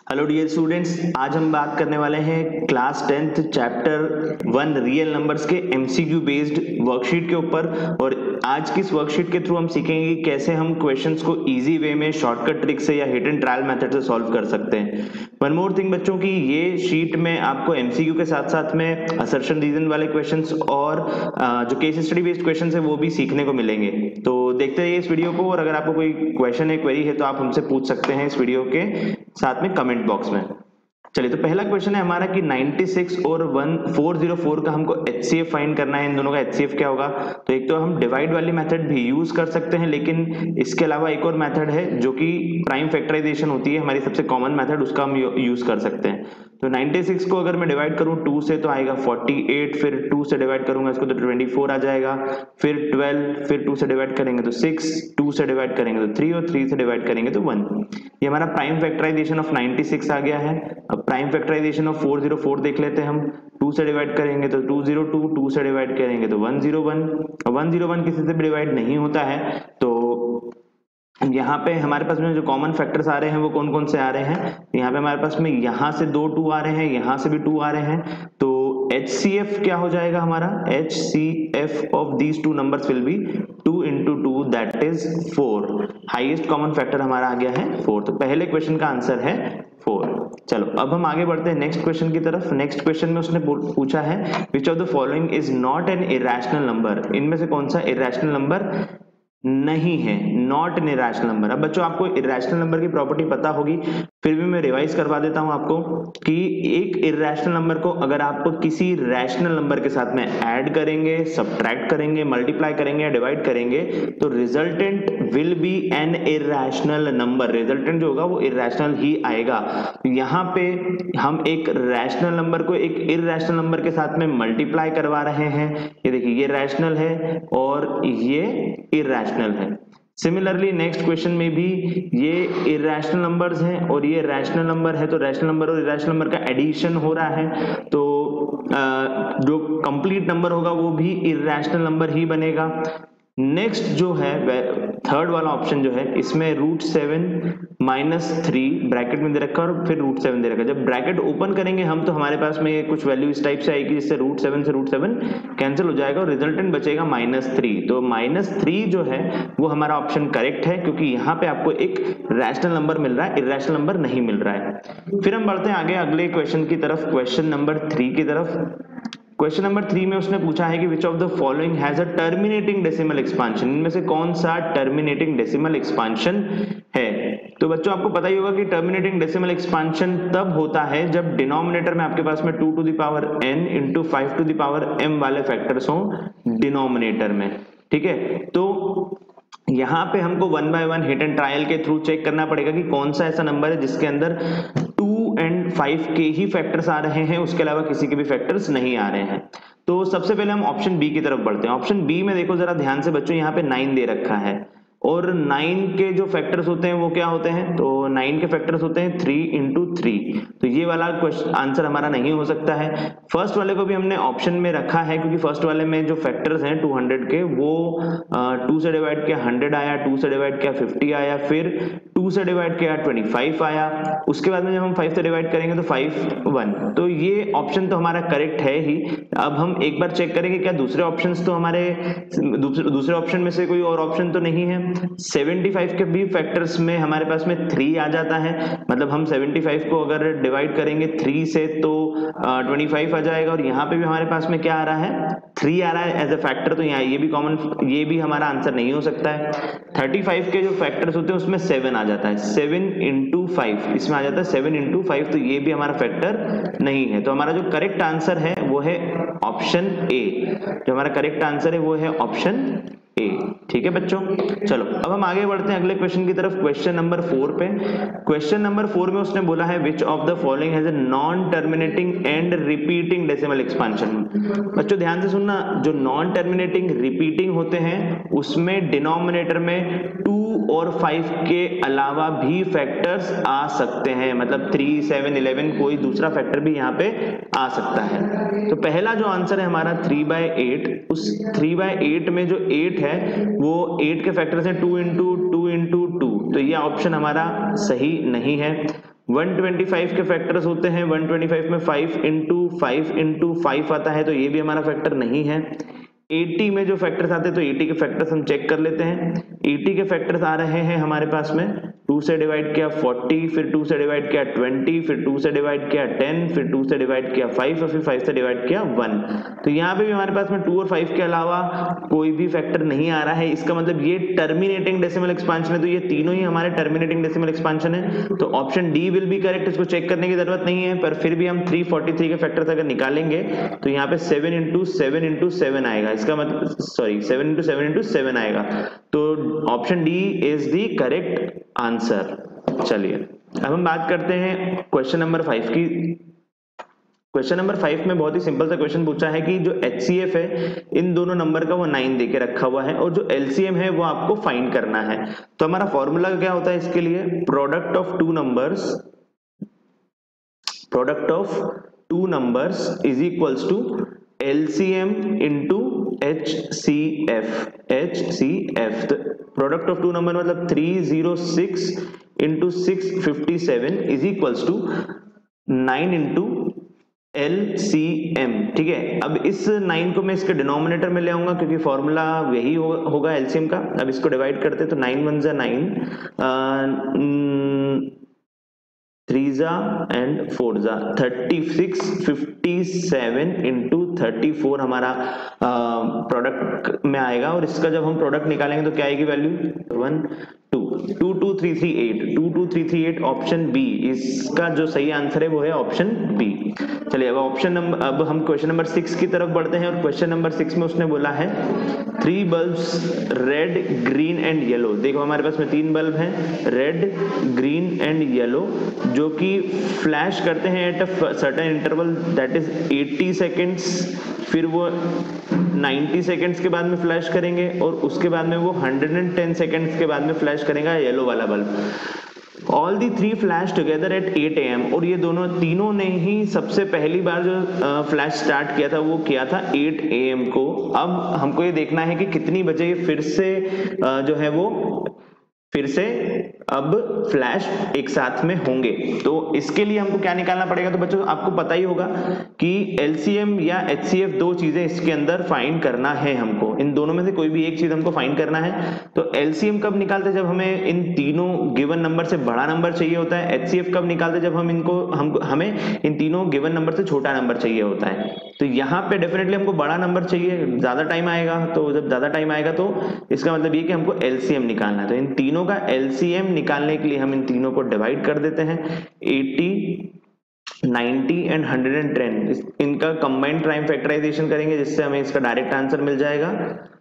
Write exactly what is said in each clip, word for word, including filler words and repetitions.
Hello dear students, आज हम बात करने वाले हैं class tenth chapter one real numbers के एमसीक्यू बेस्ड वर्कशीट के ऊपर। और आज की इस वर्कशीट के थ्रू हम सीखेंगे कि कैसे हम क्वेश्चंस को इजी वे में शॉर्टकट ट्रिक से या हिट एंड ट्रायल मेथड से सॉल्व कर सकते हैं। वन मोर थिंग बच्चों की, ये शीट में आपको एमसीक्यू के साथ साथ में असर्शन रीजन वाले क्वेश्चंस और जो केस स्टडी बेस्ड क्वेश्चंस है वो भी सीखने को मिलेंगे। तो देखते रहिए इस वीडियो को, और अगर आपको कोई क्वेश्चन है, क्वेरी है, तो आप हमसे पूछ सकते हैं इस वीडियो के साथ में कमेंट बॉक्स में। चलिए, तो पहला क्वेश्चन है हमारा कि छियानवे और चौदह सौ चार का हमको एचसीएफ फाइंड करना है। इन दोनों का एचसीएफ क्या होगा? तो एक तो हम डिवाइड वाली मेथड भी यूज कर सकते हैं, लेकिन इसके अलावा एक और मेथड है जो कि प्राइम फैक्टराइजेशन होती है, हमारी सबसे कॉमन मेथड, उसका हम यूज कर सकते हैं। तो छियानवे को अगर मैं डिवाइड करूं टू से तो आएगा अड़तालीस, फिर टू से डिवाइड करूंगा इसको तो चौबीस आ जाएगा, फिर बारह, फिर टू से डिवाइड करेंगे तो छह, टू से डिवाइड करेंगे तो तीन और तीन से डिवाइड करेंगे तो एक। ये हमारा प्राइम फैक्टराइजेशन ऑफ छियानवे आ गया है। अब प्राइम फैक्टराइजेशन ऑफ चार सौ चार देख लेते हैं हम। टू से डिवाइड करेंगे तो दो सौ दो, टू से डिवाइड करेंगे तो एक सौ एक। अब एक सौ एक किसी से भी डिवाइड नहीं होता है, तो यहाँ पे हमारे पास में जो कॉमन फैक्टर्स आ रहे हैं वो कौन कौन से आ रहे हैं? यहाँ पे हमारे पास में यहाँ से दो टू आ रहे हैं, यहाँ से भी टू आ रहे हैं। तो H C F क्या हो जाएगा हमारा? H C F of these two numbers will be two into two, that is four. Highest common factor हमारा आ गया है फोर। तो पहले क्वेश्चन का आंसर है फोर। चलो, अब हम आगे बढ़ते हैं नेक्स्ट क्वेश्चन की तरफ। नेक्स्ट क्वेश्चन में उसने पूछा है which of the following is not an irrational number. इनमें से कौन सा इरेशनल नंबर नहीं है? Not an irrational number. अब बच्चों, आपको इरेशनल नंबर की प्रॉपर्टी पता होगी, फिर भी मैं रिवाइज करवा देता हूं आपको कि एक इरेशनल नंबर को अगर आप किसी रैशनल नंबर के साथ में ऐड करेंगे, सब्ट्रैक्ट करेंगे, मल्टीप्लाई करेंगे या डिवाइड करेंगे तो resultant will be an irrational number. Resultant जो होगा वो इरेशनल ही आएगा। यहाँ पे हम एक रैशनल नंबर को एक इरेशनल नंबर के साथ में मल्टीप्लाई करवा रहे हैं। ये देखिए, ये रैशनल है और ये इरेशनल है। सिमिलरली नेक्स्ट क्वेश्चन में भी ये इरेशनल नंबर्स हैं और ये रैशनल नंबर है, तो रैशनल नंबर और इरेशनल नंबर का एडिशन हो रहा है, तो आ, जो कंप्लीट नंबर होगा वो भी इरेशनल नंबर ही बनेगा। नेक्स्ट जो है थर्ड वाला ऑप्शन जो है, इसमें root seven minus three bracket में दे रखा और फिर रूट सेवन दे रखा। जब ब्रैकेट ओपन करेंगे हम तो हमारे पास में कुछ वैल्यू इस टाइप से आएगी, जिससे रूट सेवन से रूट सेवन कैंसिल हो जाएगा और रिजल्टेंट बचेगा माइनस थ्री। तो माइनस थ्री जो है वो हमारा ऑप्शन करेक्ट है, क्योंकि यहाँ पे आपको एक रैशनल नंबर मिल रहा है, इरेशनल नंबर नहीं मिल रहा है। फिर हम बढ़ते हैं आगे अगले क्वेश्चन की तरफ, क्वेश्चन नंबर थ्री की तरफ। क्वेश्चन नंबर थ्री में उसने पूछा है कि which of the following has a terminating decimal expansion. इनमें से कौन सा टर्मिनेटिंग डेसिमल एक्सपांशन है? तो बच्चों, आपको पता ही होगा कि टर्मिनेटिंग डेसिमल एक्सपांशन तब होता है जब डिनोमिनेटर में आपके पास में two to the power n into five to the power m वाले फैक्टर्स हों डिनोमिनेटर में। ठीक है, तो यहाँ पे हमको one by one hit and trial के थ्रू चेक करना पड़ेगा कि कौन सा ऐसा नंबर है जिसके अंदर टू एंड फाइव के ही फैक्टर्स आ रहे हैं, उसके अलावा किसी के भी फैक्टर्स नहीं आ रहे हैं। तो सबसे पहले हम ऑप्शन बी की तरफ बढ़ते हैं। ऑप्शन बी में देखो जरा ध्यान से बच्चों, यहाँ पे नाइन दे रखा है और नाइन के जो फैक्टर्स होते हैं वो क्या होते हैं? तो नाइन के फैक्टर्स होते हैं थ्री इंटू थ्री। तो ये वाला क्वेश्चन आंसर हमारा नहीं हो सकता है। फर्स्ट वाले को भी हमने ऑप्शन में रखा है, क्योंकि फर्स्ट वाले में जो फैक्टर्स हैं टू हंड्रेड के, वो टू से डिवाइड किया हंड्रेड आया, टू से डिवाइड किया फिफ्टी आया, फिर टू से डिवाइड किया ट्वेंटी फाइव आया, उसके बाद में जब हम फाइव से डिवाइड करेंगे तो फाइव वन। तो ये ऑप्शन तो हमारा करेक्ट है ही। अब हम एक बार चेक करेंगे क्या दूसरे ऑप्शन तो हमारे दूसरे ऑप्शन में से कोई और ऑप्शन तो नहीं है। पचहत्तर के भी फैक्टर्स में हमारे पास में थ्री आ जाता है, मतलब हम पचहत्तर को अगर डिवाइड करेंगे थ्री से तो पच्चीस आ जाएगा, और यहाँ पे भी हमारे पास में क्या आ रहा है? थ्री आ रहा है एज ए फैक्टर। तो यहाँ ये भी कॉमन, ये भी हमारा आंसर नहीं हो सकता है। पैंतीस के जो फैक्टर्स होते हैं उसमें सेवन आ जाता है, सेवन इंटू फाइव इसमें आ जाता है सेवन इंटू फाइव, तो ये भी हमारा फैक्टर नहीं है। तो हमारा जो करेक्ट आंसर है वो है ऑप्शन ए। जो हमारा करेक्ट आंसर है वो है ऑप्शन ए। ठीक है बच्चों, चलो अब हम आगे बढ़ते हैं अगले क्वेश्चन की तरफ, क्वेश्चन नंबर फोर पे। क्वेश्चन नंबर फोर में उसने बोला है which of the following has a non terminating and repeating decimal expansion. बच्चों ध्यान से सुनना, जो नॉन टर्मिनेटिंग रिपीटिंग होते हैं उसमें डिनोमिनेटर में टू और फाइव के अलावा भी फैक्टर्स आ सकते हैं, मतलब थ्री, सेवन, इलेवन कोई दूसरा फैक्टर भी यहाँ पे आ सकता है। तो पहला जो आंसर है हमारा थ्री बाय एट, उस थ्री बाय एट में जो एट है वो एट के फैक्टर्स हैं two into two into two, तो ये ऑप्शन हमारा सही नहीं है। वन ट्वेंटी फाइव के फैक्टर्स होते हैं, वन ट्वेंटी फाइव में five into five into five आता है, तो ये भी हमारा फैक्टर नहीं है। अस्सी में जो फैक्टर्स आते हैं तो अस्सी के फैक्टर्स हम चेक कर लेते हैं। अस्सी के फैक्टर्स आ रहे हैं हमारे पास में, टू से डिवाइड किया चालीस, फिर टू से डिवाइड किया बीस, फिर टू से डिवाइड किया दस, फिर टू से डिवाइड किया पाँच और फिर पाँच से डिवाइड किया एक। तो यहाँ पे भी हमारे पास में टू और पाँच के अलावा कोई भी फैक्टर नहीं आ रहा है। इसका मतलब ये टर्मिनेटिंग डेसिमल एक्सपांशन है, तो ये तीनों ही हमारे टर्मिनेटिंग डेसिमल एक्सपांशन है, तो option D will be correct. इसको चेक करने की जरूरत नहीं है, पर फिर भी हम तीन सौ तैंतालीस के फैक्टर्स अगर निकालेंगे तो यहाँ पे seven into seven into seven आएगा, इसका मतलब sorry seven into seven into seven आएगा, तो option D is the correct answer. चलिए अब हम बात करते हैं क्वेश्चन नंबर फाइव की। क्वेश्चन नंबर फाइव में बहुत ही सिंपल सा क्वेश्चन पूछा है कि जो एच सी एफ है इन दोनों नंबर का वो नाइन देके रखा हुआ है और जो एल सी एम है वो आपको फाइंड करना है। तो हमारा फॉर्मूला क्या होता है इसके लिए, product of two numbers product of two numbers is equals to L C M into H C F, H C F, product of two number मतलब three zero six into six fifty seven is equals to nine into L C M। ठीक है, अब इस nine को मैं इसके denominator में ले आऊंगा क्योंकि फॉर्मूला यही हो, होगा L C M का। अब इसको डिवाइड करते तो नाइन वन जा नाइन, थ्री जा एंड फोर जा thirty six, fifty seven into thirty four हमारा प्रोडक्ट में आएगा। और इसका जब हम प्रोडक्ट निकालेंगे तो क्या आएगी value, one two two two three three eight, two two three three eight option B, इसका जो सही आंसर है वो है ऑप्शन बी। चलिए अब ऑप्शन नंबर अब हम क्वेश्चन नंबर सिक्स की तरफ बढ़ते हैं और क्वेश्चन नंबर सिक्स में उसने बोला है three bulbs red green and yellow. देखो हमारे पास में तीन बल्ब हैं, रेड ग्रीन एंड येलो, जो कि फ्लैश करते हैं at a certain interval that is eighty seconds, फिर वो नाइंटी सेकेंड्स के बाद में फ्लैश करेंगे और उसके बाद में वो हंड्रेड टेन सेकेंड्स के बाद में फ्लैश करेगा येलो वाला bulb. All the three flash together at eight A M, और ये दोनों तीनों ने ही सबसे पहली बार जो फ्लैश स्टार्ट किया था वो किया था एट ए एम को। अब हमको ये देखना है कि कितनी बजे फिर से जो है वो फिर से अब फ्लैश एक साथ में होंगे। तो इसके लिए हमको क्या निकालना पड़ेगा, तो बच्चों आपको पता ही होगा कि L C M या H C F दो चीजें इसके अंदर फाइंड करना है हमको, इन दोनों में से कोई भी एक चीज हमको फाइंड करना है। तो L C M कब निकालते हैं, जब हमें इन तीनों गिवन नंबर से बड़ा नंबर चाहिए होता है। H C F कब निकालते हैं, जब हम इनको हमको हमें इन तीनों गिवन नंबर से छोटा नंबर चाहिए होता है। तो यहाँ पे डेफिनेटली हमको बड़ा नंबर चाहिए, ज्यादा टाइम आएगा, तो जब ज्यादा टाइम आएगा तो इसका मतलब ये कि हमको L C M निकालना है। तो इन तीनों का L C M निकालने के लिए हम इन तीनों को डिवाइड कर देते हैं, eighty, ninety and hundred and ten, इनका कंबाइंड प्राइम फैक्टराइजेशन करेंगे जिससे हमें इसका डायरेक्ट आंसर मिल जाएगा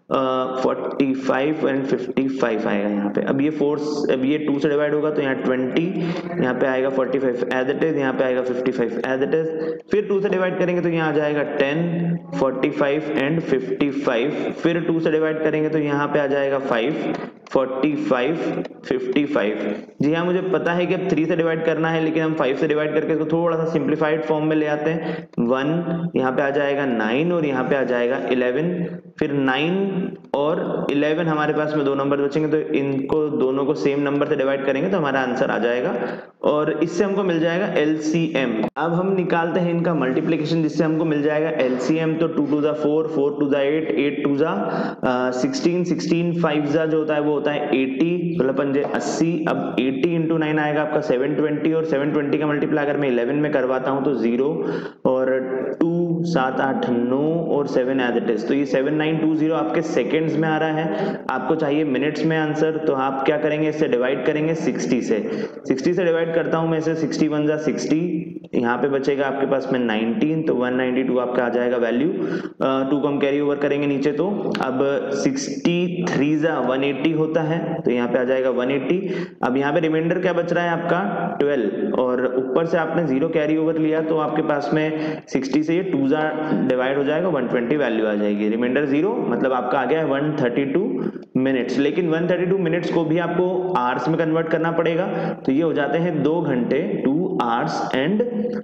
forty five and fifty five आएगा यहाँ पे। अब ये फोर्स अब ये टू से डिवाइड होगा तो यहाँ ट्वेंटी, यहाँ पे आएगा forty five as it is, यहाँ पे आएगा fifty five as it is, फिर टू से डिवाइड करेंगे तो यहाँ आ जाएगा ten, forty five and fifty five, फिर टू से डिवाइड करेंगे तो यहाँ पे आ जाएगा five, forty five, fifty five. जी हाँ, मुझे पता है कि अब थ्री से डिवाइड करना है, लेकिन हम फाइव से डिवाइड करके इसको थोड़ा सा सिंप्लीफाइड फॉर्म में ले आते हैं। वन, यहाँ पे आ जाएगा नाइन और यहाँ पे आ जाएगा इलेवन, फिर नाइन और इलेवन हमारे पास में दो नंबर बचेंगे, तो इनको दोनों को सेम नंबर से डिवाइड करेंगे तो हमारा आंसर आ जाएगा और इससे हमको मिल जाएगा L C M। अब हम निकालते हैं इनका मल्टीप्लिकेशन, जिससे हमको मिल जाएगा L C M। तो टू टू जा फोर, फोर टू जा एट, एट टू जा सिक्सटीन, सिक्सटीन फाइव जा जो होता है वो होता है एटी, मतलब पंजे अस्सी। अब एटी इंटू नाइन आएगा आपका सेवन ट्वेंटी, और सेवन ट्वेंटी का मल्टीप्लाई अगर मैं इलेवन में करवाता हूँ तो जीरो और टू, सात आठ नौ और सेवन एज इट इज। तो ये सेवन नाइन टू जीरो आपके सेकेंड्स में आ रहा है, आपको चाहिए मिनट्स में आंसर। तो आप क्या करेंगे, इससे डिवाइड करेंगे सिक्सटी से, सिक्सटी से डिवाइड करता हूं मैं इसे, सिक्सटी वन जा सिक्सटी, यहाँ पे बचेगा आपके पास में नाइनटीन, तो वन नाइंटी टू आपका आ जाएगा वैल्यू। टू को हम कैरी ओवर करेंगे नीचे, तो अब सिक्सटी थ्री जा वन एटी होता है, तो यहाँ पे आ जाएगा वन एटी। अब यहाँ पे रिमाइंडर क्या बच रहा है आपका ट्वेल्व, और ऊपर से आपने जीरो कैरी ओवर लिया तो आपके पास में सिक्सटी से ये टू जा डिवाइड हो जाएगा, वन ट्वेंटी वैल्यू आ जाएगी। रिमाइंडर जीरो मतलब आपका आ गया है वन थर्टी टू मिनट्स, लेकिन वन थर्टी टू मिनट्स को भी आपको आवर्स में कन्वर्ट करना पड़ेगा, तो ये हो जाते हैं दो घंटे, two hours and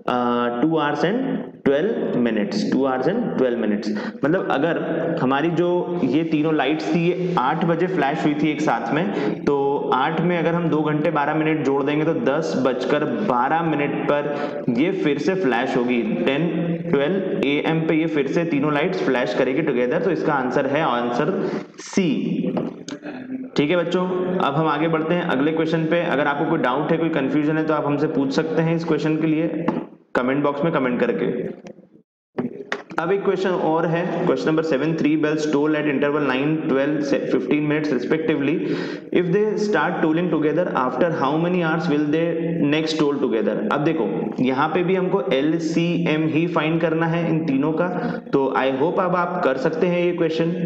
two hours and twelve minutes, two hours and twelve minutes. मतलब अगर हमारी जो ये तीनों लाइट्स थी ये आठ बजे फ्लैश हुई थी एक साथ में, तो आठ में अगर हम दो घंटे बारह मिनट जोड़ देंगे तो दस बजकर बारह मिनट पर ये फिर से फ्लैश होगी। टेन ट्वेल्व ए एम पे ये फिर से तीनों लाइट्स फ्लैश करेगी टुगेदर। तो इसका आंसर है आंसर सी। ठीक है बच्चों, अब हम आगे बढ़ते हैं अगले क्वेश्चन पे। अगर आपको कोई डाउट है, कोई कंफ्यूजन है तो आप हमसे पूछ सकते हैं इस क्वेश्चन के लिए कमेंट बॉक्स में कमेंट करके। अब एक क्वेश्चन और है, question number seven, three bells toll at interval nine, twelve, fifteen minutes respectively. If they start tolling together after how many hours will they next toll together. अब देखो यहाँ पे भी हमको एल सी एम ही find करना है इन तीनों का। तो आई होप अब आप कर सकते हैं ये क्वेश्चन।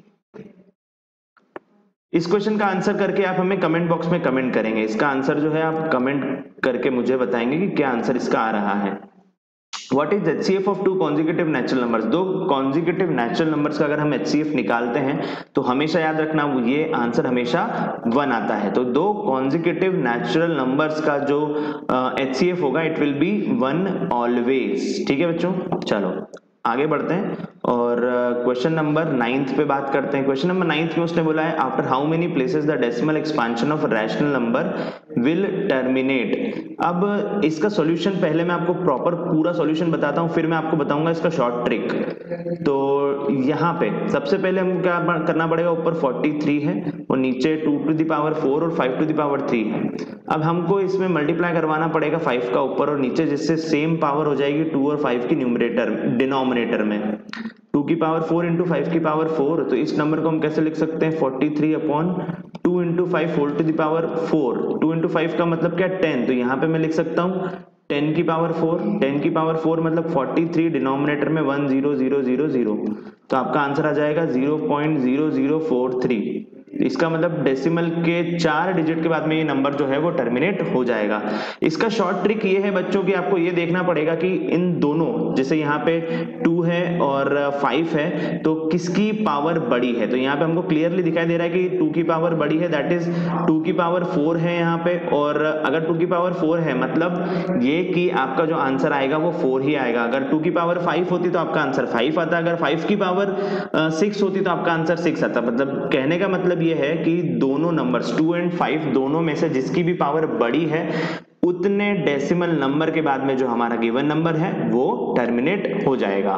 इस क्वेश्चन का आंसर करके आप हमें कमेंट बॉक्स में कमेंट करेंगे। इसका आंसर जो है आप कमेंट करके मुझे बताएंगे कि क्या आंसर इसका आ रहा है। What is H C F of two consecutive natural numbers? दो consecutive natural numbers का अगर हम H C F निकालते हैं तो हमेशा याद रखना ये आंसर हमेशा वन आता है। तो दो consecutive natural numbers का जो uh, H C F होगा it will be one always। ठीक है बच्चों, चलो आगे बढ़ते हैं और क्वेश्चन नंबर नाइन्थ पे बात करते हैं। क्वेश्चन नंबर नाइन्थ में उसने बोला है after how many places the decimal expansion of rational number will terminate. अब इसका सॉल्यूशन पहले मैं आपको प्रॉपर पूरा सॉल्यूशन बताता हूं, फिर मैं आपको बताऊंगा इसका शॉर्ट ट्रिक। तो यहाँ पे सबसे पहले हमको क्या करना पड़ेगा, ऊपर तैंतालीस है और नीचे two to the power four और five to the power three है। अब हमको इसमें मल्टीप्लाई करवाना पड़ेगा फाइव का ऊपर और नीचे, जिससे सेम पावर हो जाएगी टू और फाइव की न्यूमरेटर डिनोमिनेटर में। टू की पावर फोर इंटू फाइव की पावर फोर, तो इस नंबर को हम कैसे लिख सकते हैं, forty three upon two into five whole to the power four. Two into five का मतलब क्या, टेन। तो यहाँ पे मैं लिख सकता हूँ टेन की पावर फोर। टेन की पावर फोर मतलब फोर्टी थ्री, डिनोमिनेटर में one zero zero zero zero. तो आपका आंसर आ जाएगा zero point zero zero four three. इसका मतलब डेसिमल के चार डिजिट के बाद में ये नंबर जो है वो टर्मिनेट हो जाएगा। इसका शॉर्ट ट्रिक ये है बच्चों कि आपको ये देखना पड़ेगा कि इन दोनों, जैसे यहाँ पे टू है और फाइव है, तो किसकी पावर बड़ी है। तो यहाँ पे हमको क्लियरली दिखाई दे रहा है कि टू की पावर बड़ी है, दैट इज टू की पावर फोर है यहाँ पे। और अगर टू की पावर फोर है मतलब ये कि आपका जो आंसर आएगा वो फोर ही आएगा। अगर टू की पावर फाइव होती तो आपका आंसर फाइव आता, अगर फाइव की पावर सिक्स होती तो आपका आंसर सिक्स आता। मतलब कहने का मतलब ये है कि दोनों नंबर्स टू एंड फाइव दोनों में से जिसकी भी पावर बड़ी है उतने डेसिमल नंबर के बाद में जो हमारा गिवन नंबर है वो टर्मिनेट हो जाएगा।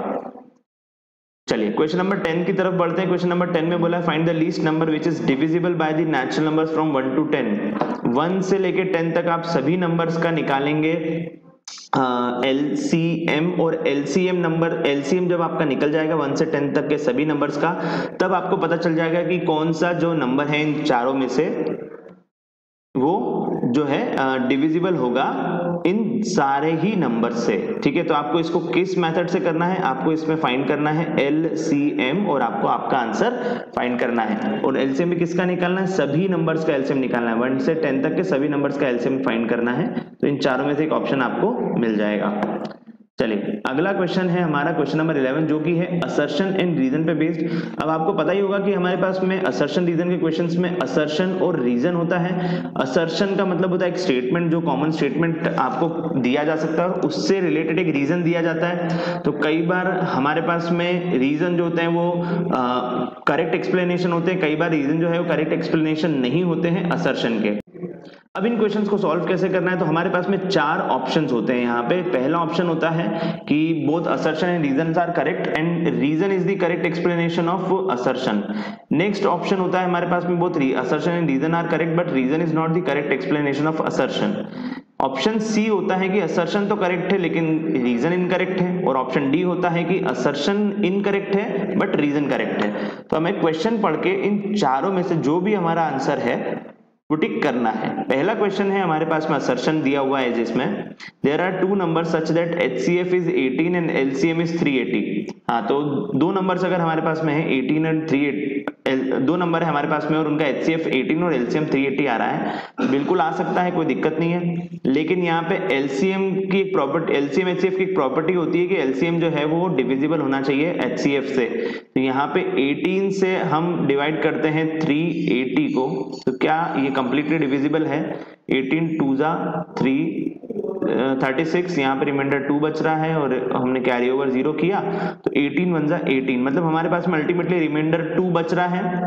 चलिए क्वेश्चन नंबर टेन की तरफ बढ़ते हैं। क्वेश्चन नंबर टेन में बोला है find the least number which is divisible by the natural numbers from one to ten. One से लेके टेन तक आप सभी नंबर्स का निकालेंगे एल सी एम और L C M number. L C M जब आपका निकल जाएगा वन से टेन तक के सभी नंबर्स का, तब आपको पता चल जाएगा कि कौन सा जो नंबर है इन चारों में से वो जो है डिविजिबल होगा इन सारे ही नंबर से। ठीक है, तो आपको इसको किस मेथड से करना है, आपको इसमें फाइंड करना है एल सी एम और आपको आपका आंसर फाइंड करना है। और एलसीएम भी किसका निकालना है, सभी नंबर्स का एलसीएम निकालना है। वन से टेन तक के सभी नंबर्स का एलसीएम फाइंड करना है। तो इन चारों में से एक ऑप्शन आपको मिल जाएगा। चलिए अगला क्वेश्चन है हमारा क्वेश्चन नंबर इलेवन, जो कि है असर्शन एंड रीजन पे बेस्ड। अब आपको पता ही होगा कि हमारे पास में असर्शन रीजन के क्वेश्चंस में असर्शन और रीजन होता है। असर्शन का मतलब होता है एक स्टेटमेंट, जो कॉमन स्टेटमेंट आपको दिया जा सकता है और उससे रिलेटेड एक रीजन दिया जाता है। तो कई बार हमारे पास में रीजन जो होते हैं वो करेक्ट एक्सप्लेनेशन होते हैं, कई बार रीजन जो है वो करेक्ट एक्सप्लेनेशन नहीं होते हैं असर्शन के। अब इन क्वेश्चंस को सॉल्व कैसे करना है, तो हमारे पास में चार ऑप्शंस होते हैं यहाँ पे। पहला ऑप्शन होता है कि both assertion and reason are correct and reason is the correct explanation of assertion. Next option होता है हमारे पास में both assertion and reason are correct but reason is not the correct explanation of assertion. Option C होता है कि assertion तो correct है लेकिन रीजन इनकरेक्ट है। और ऑप्शन डी होता है कि असर्शन इनकरेक्ट है बट रीजन करेक्ट है। तो हमें क्वेश्चन पढ़ के इन चारों में से जो भी हमारा आंसर है वो टिक करना है। पहला क्वेश्चन है हमारे पास में असर्शन दिया हुआ है जिसमें there are two numbers such that HCF is eighteen and LCM is three eighty. हाँ, तो दो नंबर्स अगर हमारे पास में है एटीन एंड थ्री एटी, दो नंबर है हमारे पास में और उनका एचसीएफ एटीन और एलसीएम थ्री एटी आ रहा है, बिल्कुल आ सकता है, कोई दिक्कत नहीं है। लेकिन यहाँ पे एलसीएम की एक प्रॉपर्टी, एलसीएम एचसीएफ की एक प्रॉपर्टी होती है कि एलसीएम जो है वो डिविजिबल होना चाहिए एचसीएफ से। तो यहाँ पे एटीन से हम डिवाइड करते हैं थ्री एटी को, तो क्या ये कंप्लीटली डिविजिबल है। एटीन टू जा थ्री थर्टी सिक्स, यहाँ पे रिमाइंडर टू बच रहा है और हमने कैरी ओवर जीरो किया तो एटीन वन जा एटीन, मतलब हमारे पास में अल्टीमेटली रिमाइंडर टू बच रहा है।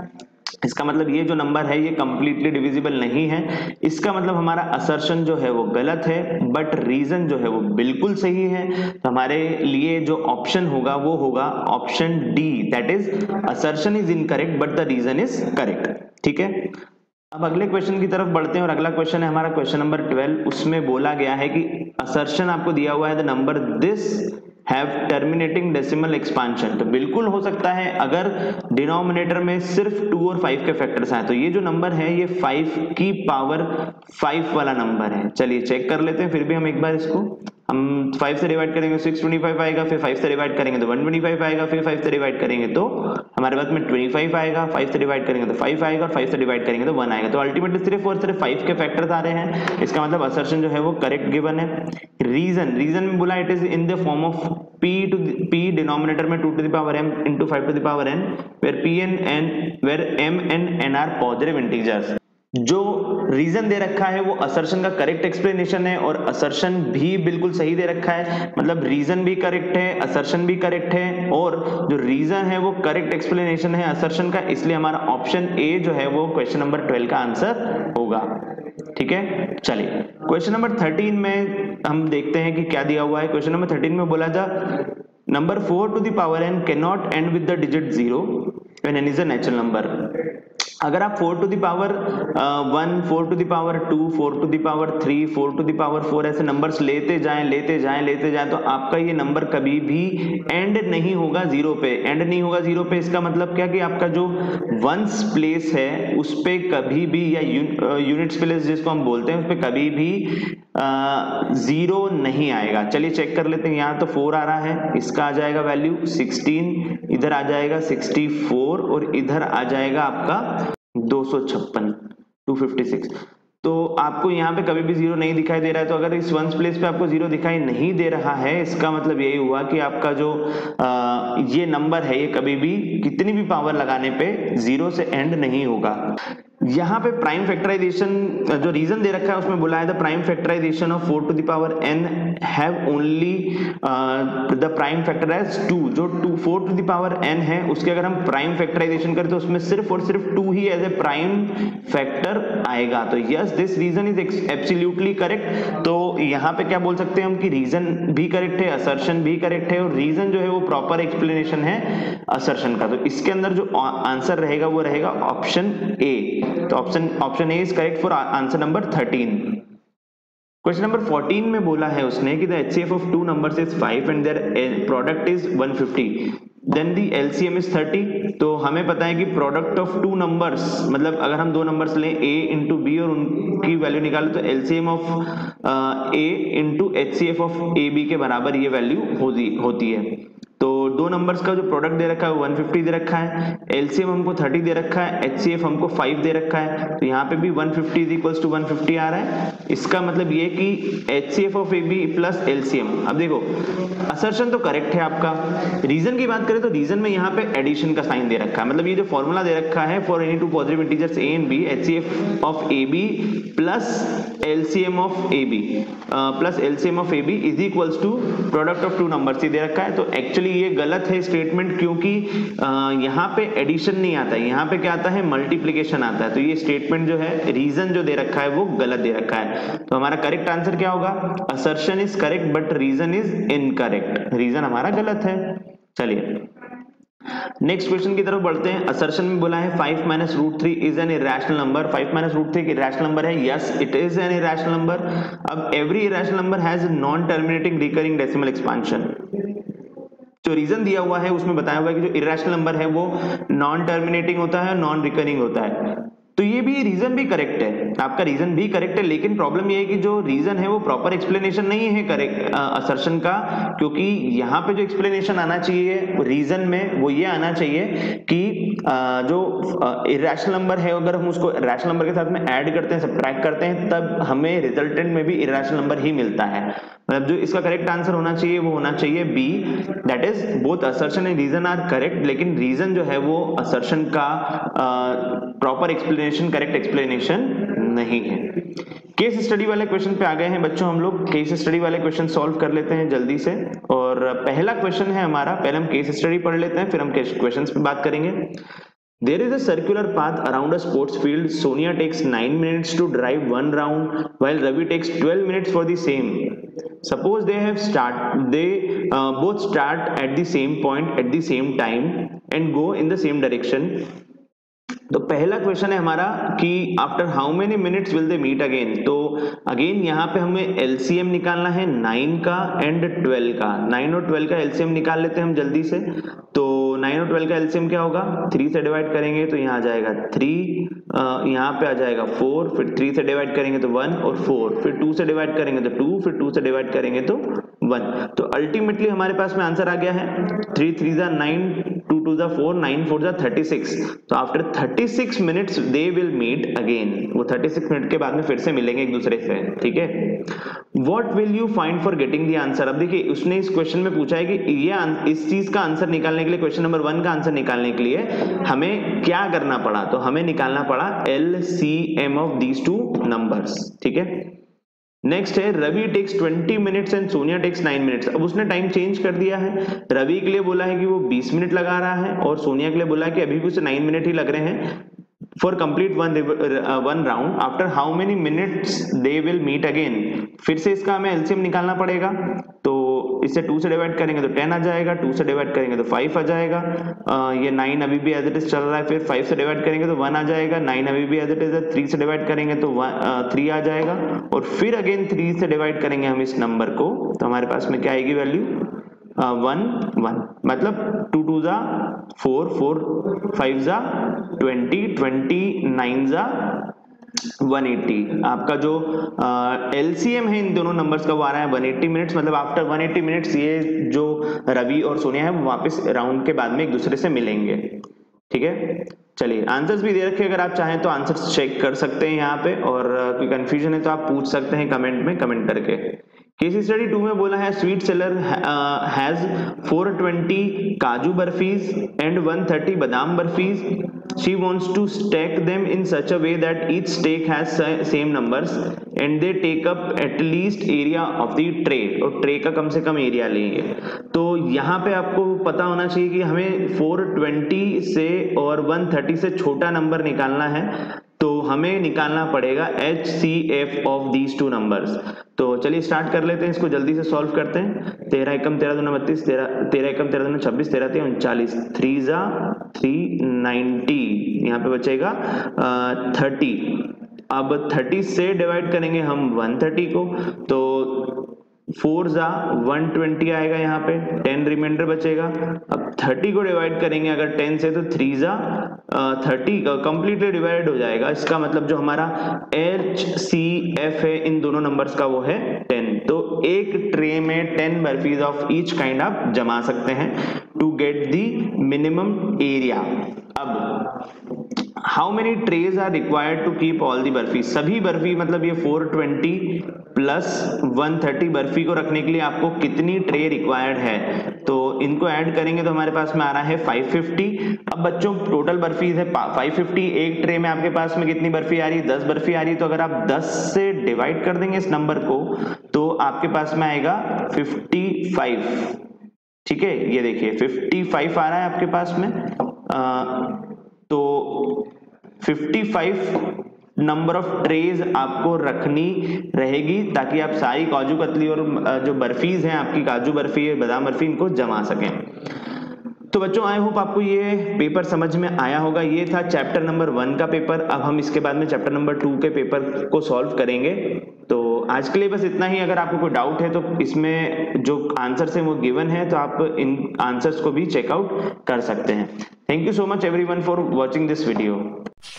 इसका मतलब ये जो नंबर है ये कंप्लीटली डिविजिबल नहीं है, इसका मतलब हमारा असर्शन जो है वो गलत है, बट रीजन जो है वो बिल्कुल सही है। तो हमारे लिए जो ऑप्शन होगा वो होगा option D, that is assertion is incorrect but the reason is correct. ठीक है, अब अगले क्वेश्चन की तरफ बढ़ते हैं और अगला क्वेश्चन है हमारा क्वेश्चन नंबर ट्वेल्व। उसमें बोला गया है कि असर्शन आपको दिया हुआ है the number this have terminating decimal expansion. तो बिल्कुल हो सकता है अगर डिनोमिनेटर में सिर्फ टू और फाइव के फैक्टर्स आए, तो ये जो नंबर है ये फाइव की पावर फाइव वाला नंबर है। चलिए चेक कर लेते हैं फिर भी हम एक बार इसको, हम फाइव से डिवाइड करेंगे सिक्स ट्वेंटी फाइव आएगा, फिर फाइव से डिवाइड करेंगे तो वन ट्वेंटी फाइव आएगा, फिर फाइव से डिवाइड करेंगे तो हमारे पास में ट्वेंटी फाइव आएगा, फाइव से डिवाइड करेंगे तो फाइव आएगा, और फाइव से डिवाइड करेंगे तो वन आएगा। तो अल्टीमेटली सिर्फ और सिर्फ फाइव के फैक्टर्स आ रहे हैं, इसका मतलब असर्शन जो है वो करेक्ट गिवन है। रीजन रीजन में बोला it is in the form of p to the, p denominator में two to the power m into five to the power n, where p and n where m and n are positive integers। जो reason दे रखा है वो assertion का correct explanation है, और assertion भी बिल्कुल सही दे रखा है, मतलब रीजन भी करेक्ट है, असर्शन भी करेक्ट है, और जो रीजन है वो करेक्ट एक्सप्लेनेशन है असर्शन का, इसलिए हमारा ऑप्शन ए जो है वो क्वेश्चन नंबर ट्वेल्व का आंसर होगा। ठीक है, चलिए क्वेश्चन नंबर थर्टीन में हम देखते हैं कि क्या दिया हुआ है। क्वेश्चन नंबर थर्टीन में बोला था number four to the power n can not end with the digit zero when n is a natural number. अगर आप four to the power one, four to the power two, four to the power three, four to the power four ऐसे numbers लेते जाएं लेते जाएं लेते जाएं तो आपका ये नंबर कभी भी एंड नहीं होगा जीरो पे। एंड नहीं होगा जीरो पे, इसका मतलब क्या कि आपका जो वंस प्लेस है उस पे कभी भी, या यूनिट्स प्लेस जिसको हम बोलते हैं, उस पे कभी भी जीरो नहीं आएगा। चलिए चेक कर लेते हैं, यहाँ तो फोर आ रहा है, इसका आ जाएगा वैल्यू सिक्सटीन, इधर आ जाएगा सिक्सटी फोर, और इधर आ जाएगा आपका दो सौ छप्पन, टू फिफ्टी सिक्स। तो आपको यहाँ पे कभी भी जीरो नहीं दिखाई दे रहा है, तो अगर इस वंस प्लेस पे आपको जीरो दिखाई नहीं दे रहा है, इसका मतलब यही हुआ कि आपका जो आ, ये नंबर है ये कभी भी कितनी भी पावर लगाने पे जीरो से एंड नहीं होगा। यहाँ पे प्राइम फैक्टराइजेशन जो रीजन दे रखा है उसमें बोला है the prime factorization of four to the power n have only the prime factor as two. जो two four to the power n है उसके अगर हम प्राइम फैक्टराइजेशन करें तो उसमें सिर्फ और सिर्फ टू ही एज ए प्राइम फैक्टर आएगा। तो yes this reason is absolutely correct. तो यहाँ पे क्या बोल सकते हैं हम कि रीजन भी करेक्ट है, असर्शन भी करेक्ट है, और रीजन जो है वो प्रॉपर एक्सप्लेनेशन है असर्शन का। तो इसके अंदर जो आंसर रहेगा वो रहेगा ऑप्शन ए। तो option option A is correct for answer number thirteen. Question number fourteen में बोला है उसने कि the HCF of two numbers is five and their product is one fifty, then the LCM is thirty. तो हमें पता है कि प्रोडक्ट ऑफ टू नंबर्स मतलब अगर हम दो नंबर्स लें a इंटू बी और उनकी वैल्यू निकालें तो LCM of a into HCF of A B के बराबर ये वैल्यू होती होती है। तो दो नंबर्स का जो प्रोडक्ट दे रखा है वो वन फिफ्टी दे रखा है, एलसीएम हमको थर्टी दे रखा है, एचसीएफ हमको फाइव दे रखा है। तो यहाँ पे भी one fifty is equals to one fifty आ रहा है। इसका मतलब ये कि HCF of A B plus LCM. अब देखो असर्शन तो करेक्ट है आपका, रीजन की बात करें तो रीजन में यहाँ पे एडिशन का साइन दे रखा है, मतलब ये जो फॉर्मूला दे रखा है for any two positive integers A and B, HCF of A B plus LCM of A B plus LCM of A B is equals to product of two numbers ही दे रखा है। तो एक्चुअली ये गलत है स्टेटमेंट, क्योंकि यहाँ पे एडिशन नहीं आता है, यहाँ पे क्या आता है मल्टीप्लिकेशन आता है। तो ये स्टेटमेंट जो है रीजन जो दे रखा है वो गलत दे रखा है। तो हमारा करेक्ट आंसर क्या होगा, assertion is correct but reason is incorrect, reason हमारा गलत है। चलिए नेक्स्ट क्वेश्चन की तरफ बढ़ते हैं। असर्शन में बोला है five minus root three is an irrational number. Five minus root three irrational number है, yes it is an irrational number. अब every irrational number has non terminating recurring decimal expansion. जो रीजन दिया हुआ है उसमें बताया हुआ है कि जो इरेशनल नंबर है वो नॉन टर्मिनेटिंग होता है, नॉन रिकरिंग होता है। तो ये भी रीजन भी करेक्ट है, आपका रीजन भी करेक्ट है, लेकिन प्रॉब्लम ये है कि जो रीजन है वो प्रॉपर एक्सप्लेनेशन नहीं है करेक्ट असर्शन का, क्योंकि यहाँ पे जो एक्सप्लेनेशन आना चाहिए रीजन में वो ये आना चाहिए कि आ, जो इरेशनल नंबर है अगर हम उसको रैशनल नंबर के साथ में ऐड करते हैं, सब्ट्रैक्ट करते हैं, तब हमें रिजल्टेंट में भी इरेशनल नंबर ही मिलता है। मतलब जो इसका करेक्ट आंसर होना चाहिए वो होना चाहिए B, that is both assertion and reason are correct, लेकिन रीजन जो है वो असर्शन का प्रॉपर एक्सप्लेनेशन करेक्ट एक्सप्लेनेशन नहीं है। केस स्टडी वाले क्वेश्चन पे आ गए हैं बच्चों हम लोग। केस स्टडी वाले क्वेश्चन सॉल्व कर लेते हैं जल्दी से। और पहला क्वेश्चन है हमारा, पहले हम केस स्टडी पढ़ लेते हैं फिर हम क्वेश्चंस पे बात करेंगे। There is a circular path around a sports field. Sonia takes nine minutes to drive one round, while Ravi takes twelve minutes for the same. Suppose they have start, they uh, both start at the same point at the same time and go in the same direction. तो पहला question है हमारा कि after how many minutes will they meet again. तो again यहाँ पे हमें LCM निकालना है नाइन का एंड ट्वेल्व का। नाइन और ट्वेल्व का एलसीएम निकाल लेते हैं हम जल्दी से। तो नाइन और ट्वेल्व का एलसीएम क्या होगा, थ्री से डिवाइड करेंगे तो यहाँ आ जाएगा थ्री, यहाँ पे आ जाएगा फोर, फिर थ्री से डिवाइड करेंगे तो वन और फोर, फिर टू से डिवाइड करेंगे तो टू, फिर टू से डिवाइड करेंगे तो वन। तो अल्टीमेटली हमारे पास में आंसर आ गया है थ्री थ्री जा नाइन, टू टू जा फोर, नाइन फोर जा थर्टी सिक्स। तो after thirty six minutes they will meet again, वो थर्टी सिक्स मिनट के बाद में फिर से मिलेंगे एक दूसरे से, ठीक है। What will you find for getting the answer. अब देखिए उसने इस क्वेश्चन में पूछा है कि ये इस चीज का आंसर निकालने के लिए, क्वेश्चन नंबर वन का आंसर निकालने के लिए हमें क्या करना पड़ा। तो हमें निकालना पड़ा LCM of these two numbers, ठीक है। नेक्स्ट है Ravi takes twenty minutes and Sonia takes nine minutes. अब उसने टाइम चेंज कर दिया है, रवि के लिए बोला है कि वो बीस मिनट लगा रहा है और सोनिया के लिए बोला है कि अभी भी उसे नाइन मिनट ही लग रहे हैं for complete one one round. After how many minutes they will meet again. फिर से इसका हमें एलसीएम निकालना पड़ेगा। तो इससे टू से डिवाइड करेंगे तो टेन आ जाएगा, टू से डिवाइड करेंगे तो फाइव आ जाएगा, आ, ये नाइन अभी भी एज इट इज चल रहा है, फिर फाइव से डिवाइड करेंगे तो वन आ जाएगा, नाइन अभी भी एज इट इज है, थ्री से डिवाइड करेंगे तो थ्री आ जाएगा और फिर अगेन थ्री से डिवाइड करेंगे हम इस नंबर को तो हमारे पास में क्या आएगी वैल्यू वन वन। मतलब टू टू जा फोर, फोर फाइव जा ट्वेंटी, ट्वेंटी नाइन जा वन एटी। आपका जो एलसीएम है इन दोनों नंबर्स का वो आ रहा है वन एटी मिनट्स। मतलब आफ्टर वन एटी मिनट्स ये जो रवि और सोनिया है वो वापस राउंड के बाद में एक दूसरे से मिलेंगे, ठीक है। चलिए आंसर्स भी दे रखे, अगर आप चाहें तो आंसर्स चेक कर सकते हैं यहाँ पे, और कोई कंफ्यूजन है तो आप पूछ सकते हैं कमेंट में, कमेंट करके। केस स्टडी टू में बोला है sweet seller has four twenty kaju barfis and one thirty badam barfis. She wants to stack them in such a way that each stack has same numbers and they take up at least area of the tray, और tray का कम से कम area लेंगे। तो यहाँ पे आपको पता होना चाहिए कि हमें फोर ट्वेंटी से और वन थर्टी से छोटा नंबर निकालना है, तो हमें निकालना पड़ेगा H C F of these two numbers. तो चलिए स्टार्ट कर लेते हैं, इसको जल्दी से सॉल्व करते हैं। तेरह एकम तेरह दूना बत्तीस, तेरह तेरह एकम तेरह दूना छब्बीस, तेरह तेरह उनचालीस, थ्री जा थ्री नाइनटी, यहाँ पे बचेगा थर्टी। अब थर्टी से डिवाइड करेंगे हम वन थर्टी को, तो फोर जा वन ट्वेंटी आएगा, यहाँ पे टेन रिमाइंडर बचेगा। अब थर्टी को डिवाइड करेंगे अगर टेन से तो थ्री जा थर्टी कंप्लीटली डिवाइड हो जाएगा। इसका मतलब जो हमारा एच सी एफ है इन दोनों नंबर्स का वो है टेन। तो एक ट्रे में ten barfis of each kind आप जमा सकते हैं to get the minimum area. अब how many trays are required to keep all the barfi. सभी बर्फी मतलब ये four twenty plus one thirty barfi को रखने के लिए आपको कितनी ट्रे रिक्वायर्ड है, तो इनको ऐड करेंगे तो हमारे पास में आ रहा है फाइव फिफ्टी। अब बच्चों टोटल बर्फी है फाइव फिफ्टी, एक ट्रे में आपके पास में कितनी बर्फी आ रही है, दस बर्फी आ रही है। तो अगर आप दस से डिवाइड कर देंगे इस नंबर को तो आपके पास में आएगा फिफ्टी फाइव, ठीक है। ये देखिए फिफ्टी फाइव आ रहा है आपके पास में, आ, तो fifty five number of trays आपको रखनी रहेगी ताकि आप सारी काजू कतली और जो बर्फीज हैं आपकी काजू बर्फी बादाम बर्फी इनको जमा सकें। तो बच्चों आई होप आपको ये पेपर समझ में आया होगा। ये था चैप्टर नंबर वन का पेपर। अब हम इसके बाद में चैप्टर नंबर टू के पेपर को सॉल्व करेंगे। तो आज के लिए बस इतना ही। अगर आपको कोई डाउट है तो इसमें जो आंसर्स हैं वो गिवन है, तो आप इन आंसर्स को भी चेकआउट कर सकते हैं। Thank you so much everyone for watching this video.